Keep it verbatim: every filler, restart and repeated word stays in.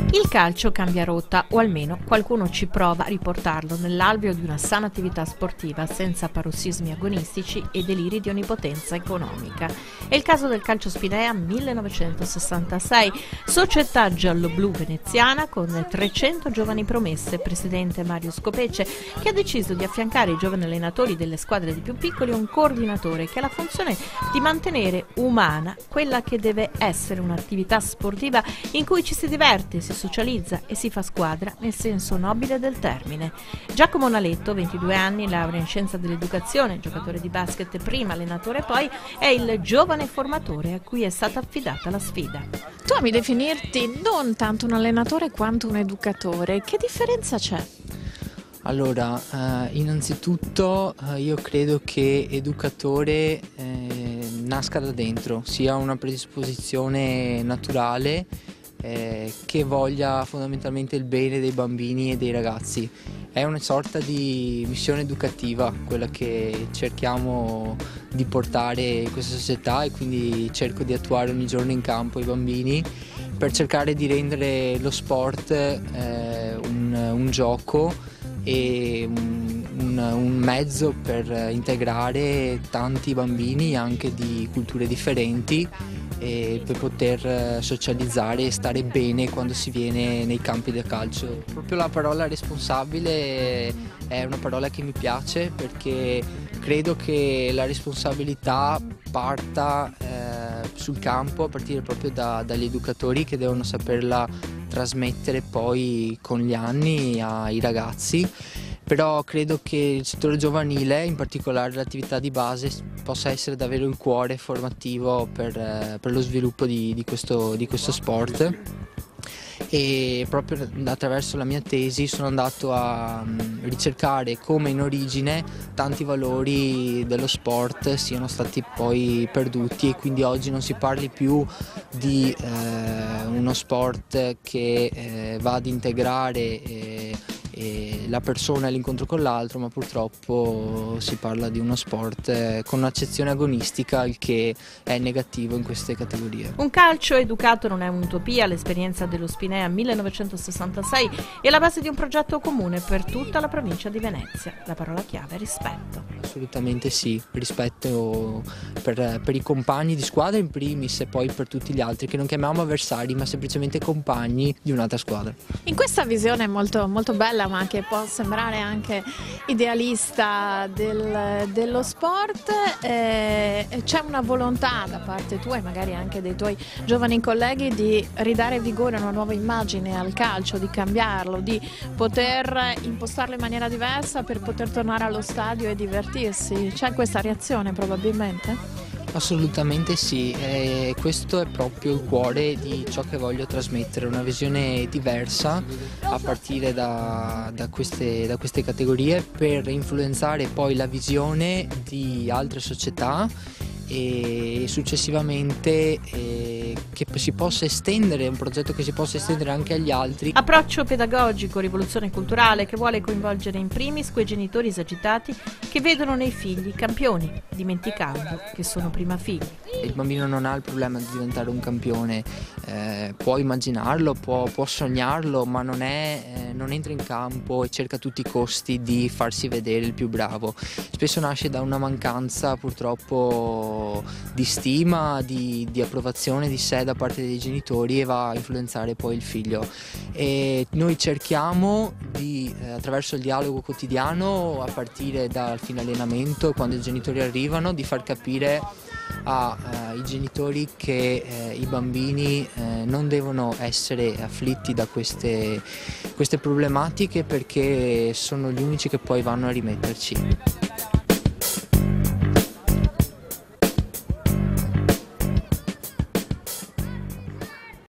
Il calcio cambia rotta, o almeno qualcuno ci prova a riportarlo nell'alveo di una sana attività sportiva senza parossismi agonistici e deliri di onnipotenza economica. È il caso del Calcio Spinea millenovecentosessantasei, società giallo-blu veneziana con trecento giovani promesse, presidente Mario Scopece, che ha deciso di affiancare i giovani allenatori delle squadre di più piccoli un coordinatore che ha la funzione di mantenere umana quella che deve essere un'attività sportiva in cui ci si diverte, si socializza e si fa squadra nel senso nobile del termine. Giacomo Naletto, ventidue anni, laurea in scienza dell'educazione, giocatore di basket prima, allenatore poi, è il giovane formatore a cui è stata affidata la sfida. Tu ami definirti non tanto un allenatore quanto un educatore, che differenza c'è? Allora, eh, innanzitutto eh, io credo che educatore eh, nasca da dentro, sia una predisposizione naturale eh, che voglia fondamentalmente il bene dei bambini e dei ragazzi. È una sorta di missione educativa quella che cerchiamo di portare in questa società, e quindi cerco di attuare ogni giorno in campo i bambini per cercare di rendere lo sport eh, un, un gioco e un, un, un mezzo per integrare tanti bambini anche di culture differenti e per poter socializzare e stare bene quando si viene nei campi del calcio. Proprio la parola responsabile è una parola che mi piace, perché credo che la responsabilità parta eh, sul campo a partire proprio da, dagli educatori, che devono saperla trasmettere poi con gli anni ai ragazzi. Però credo che il settore giovanile, in particolare l'attività di base, possa essere davvero il cuore formativo per, eh, per lo sviluppo di, di, questo, di questo sport. E proprio attraverso la mia tesi sono andato a um, ricercare come in origine tanti valori dello sport siano stati poi perduti, e quindi oggi non si parli più di eh, uno sport che eh, va ad integrare eh, eh, la persona e l'incontro con l'altro, ma purtroppo si parla di uno sport eh, con un'accezione agonistica, il che è negativo in queste categorie. Un calcio educato non è un'utopia, l'esperienza dello Spinea millenovecentosessantasei è la base di un progetto comune per tutta la provincia di Venezia. La parola chiave è rispetto. Assolutamente sì, rispetto per, per i compagni di squadra in primis, e poi per tutti gli altri, che non chiamiamo avversari ma semplicemente compagni di un'altra squadra. In questa visione molto, molto bella, ma che può sembrare anche idealista del, dello sport, eh, c'è una volontà da parte tua e magari anche dei tuoi giovani colleghi di ridare vigore a una nuova immagine al calcio, di cambiarlo, di poter impostarlo in maniera diversa per poter tornare allo stadio e divertirsi. C'è questa reazione probabilmente? Assolutamente sì, e questo è proprio il cuore di ciò che voglio trasmettere, una visione diversa a partire da, da, queste, da queste categorie, per influenzare poi la visione di altre società e successivamente eh, che si possa estendere, un progetto che si possa estendere anche agli altri. Approccio pedagogico, rivoluzione culturale che vuole coinvolgere in primis quei genitori esagitati che vedono nei figli campioni, dimenticando che sono prima figli. Il bambino non ha il problema di diventare un campione, eh, può immaginarlo, può, può sognarlo, ma non, è, eh, non entra in campo e cerca a tutti i costi di farsi vedere il più bravo. Spesso nasce da una mancanza purtroppo di stima, di, di approvazione di sé da parte dei genitori, e va a influenzare poi il figlio. E noi cerchiamo di, eh, attraverso il dialogo quotidiano, a partire dal fine allenamento, quando i genitori arrivano, di far capire ai uh, genitori che eh, i bambini eh, non devono essere afflitti da queste, queste problematiche, perché sono gli unici che poi vanno a rimetterci.